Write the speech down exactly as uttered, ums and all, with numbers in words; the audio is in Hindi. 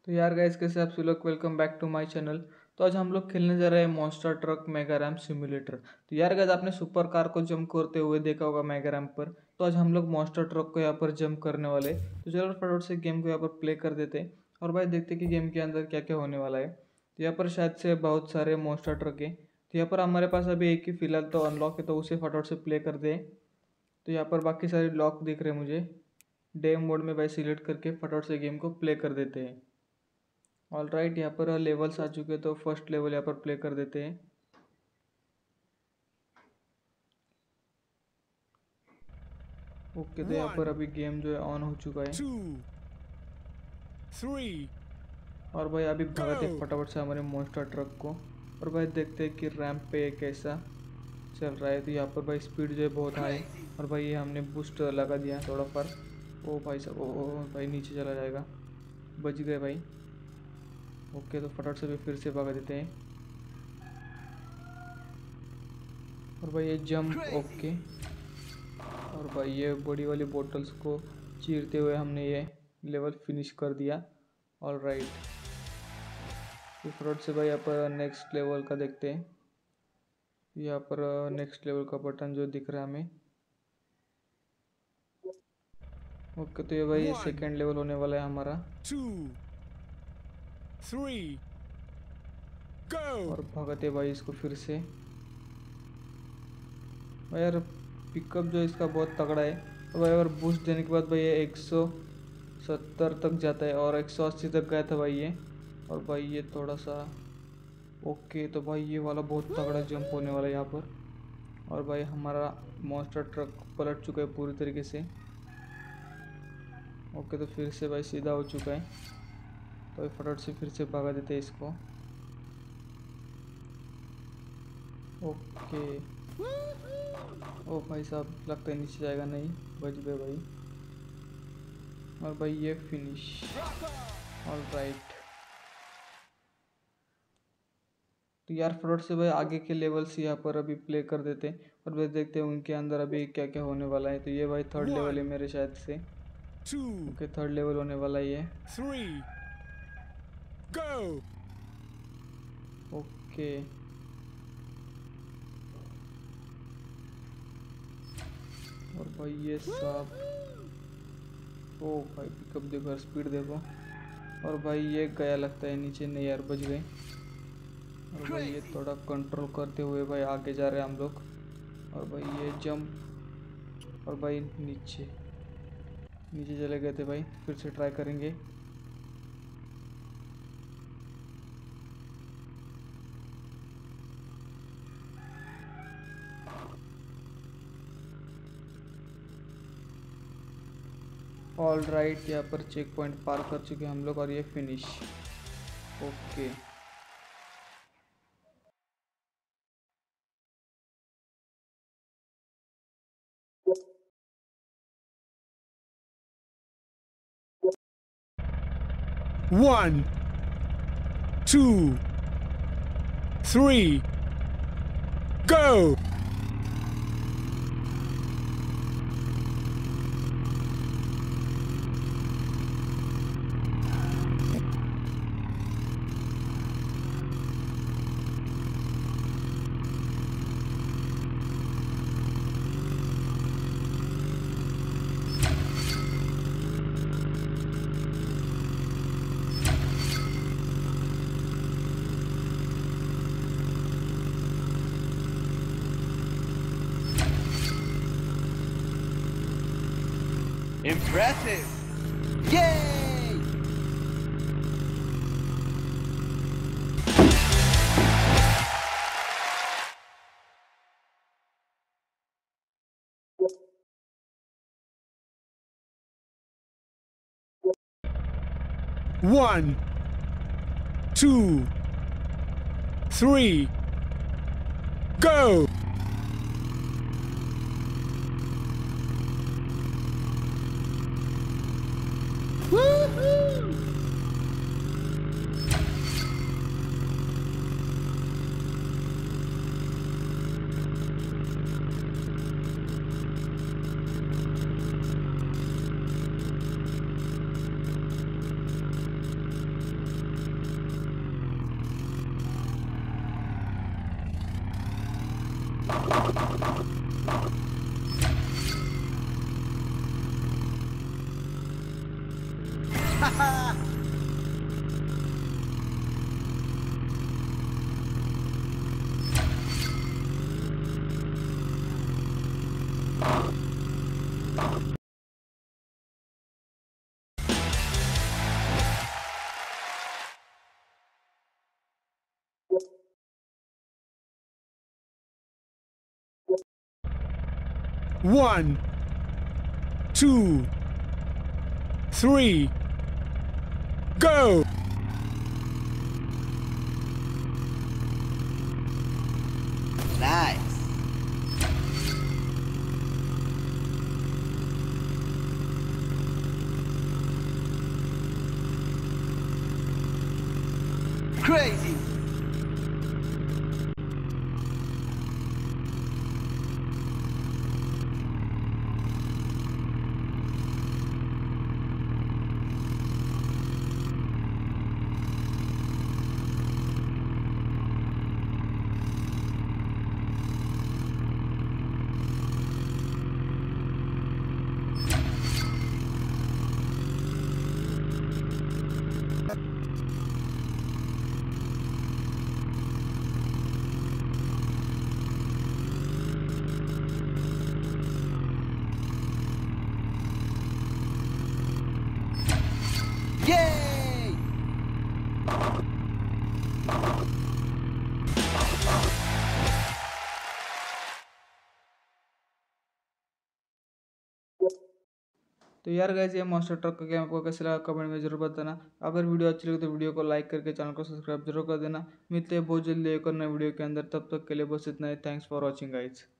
तो यार गाइस, कैसे आप सभी लोग, welcome back to my channel. तो आज हम लोग खेलने जा रहे हैं monster truck mega ram simulator. तो यार गाइस, आपने सुपर कार को जंप करते हुए देखा होगा मेगा रैम पर। तो आज हम लोग मॉन्स्टर ट्रक को यहाँ पर जंप करने वाले हैं। तो चलो फटाफट से गेम को यहाँ पर प्ले कर देते हैं और भाई देखते हैं कि गेम के अंदर क्या क्या होने वाला है। तो यहाँ पर शायद से बहुत सारे मॉन्स्टर ट्रक हैं। तो यहाँ पर हमारे पास अभी एक ही फिलहाल तो अनलॉक है, तो उसे फटाफट से प्ले कर दें। तो यहाँ पर बाकी सारे लॉक दिख रहे हैं मुझे। डेम मोड में भाई सिलेक्ट करके फटाफट से गेम को प्ले कर देते हैं। ऑल राइट, यहाँ पर लेवल्स आ चुके हैं, तो फर्स्ट लेवल यहाँ पर प्ले कर देते हैं। ओके, तो यहाँ पर अभी गेम जो है ऑन हो चुका है। two, three, और भाई अभी भगाते हैं फटाफट से हमारे मॉन्स्टर ट्रक को। और भाई देखते हैं कि रैंप पे कैसा चल रहा है। तो यहाँ पर भाई स्पीड जो है बहुत हाई, और भाई ये हमने बूस्ट लगा दिया थोड़ा पर। ओ भाई साहब, ओ ओ भाई नीचे चला जाएगा, बच गए भाई। ओके, तो फटाफट से भी फिर से भगा देते हैं। और भाई ये जंप, ओके। और भाई ये बड़ी वाली बोतल्स को चीरते हुए हमने ये लेवल फिनिश कर दिया। ऑल राइट, तो फटाफट से भाई यहाँ पर नेक्स्ट लेवल का देखते हैं। यहाँ पर नेक्स्ट लेवल का बटन जो दिख रहा है हमें। ओके, तो ये भाई सेकेंड लेवल होने वाला है हमारा। two, three, go! और भगाते भाई इसको फिर से। भाई यार पिकअप जो इसका बहुत तगड़ा है। और भाई अगर बूस्ट देने के बाद भाई ये एक सौ सत्तर तक जाता है, और एक सौ अस्सी तक गया था भाई ये। और भाई ये थोड़ा सा ओके, तो भाई ये वाला बहुत तगड़ा जंप होने वाला है यहाँ पर। और भाई हमारा मॉन्स्टर ट्रक पलट चुका है पूरी तरीके से। ओके, तो फिर से भाई सीधा हो चुका है। तो भाई फटाफट से फिर से भगा देते हैं इसको। ओके, ओ भाई साहब लगता है नीचे जाएगा, नहीं बच गए भाई। और भाई ये फिनिश। ऑल राइट, तो यार फटाफट से भाई आगे के लेवल्स यहाँ पर अभी प्ले कर देते हैं और भाई देखते हैं उनके अंदर अभी क्या क्या होने वाला है। तो ये भाई थर्ड लेवल है मेरे शायद से। two, ओके, थर्ड लेवल होने वाला है ये। three, go! ओके, और भाई ये सब, ओ भाई पिकअप देखो, स्पीड देखो। और भाई ये गया लगता है नीचे, नहीं यार बच गए। और भाई ये थोड़ा कंट्रोल करते हुए भाई आगे जा रहे हैं हम लोग। और भाई ये जंप, और भाई नीचे नीचे चले गए थे भाई, फिर से ट्राई करेंगे। ऑल राइट, यहाँ पर चेक पॉइंट पार कर चुके हैं हम लोग, और ये finish. Okay, One, two, three, go! Impressive! Yay! One, two, three, go! Woohoo! One, two, three, go! Nice. Crazy. Yay! तो यार गाइस ये मॉन्स्टर ट्रक का गेम आपको कैसा लगा कमेंट में जरूर बताना। अगर वीडियो अच्छी लगे तो वीडियो को लाइक करके चैनल को सब्सक्राइब जरूर कर देना। मिलते हैं बहुत जल्दी एक और नए वीडियो के अंदर, तब तक के लिए बस इतना ही। Thanks for watching guys.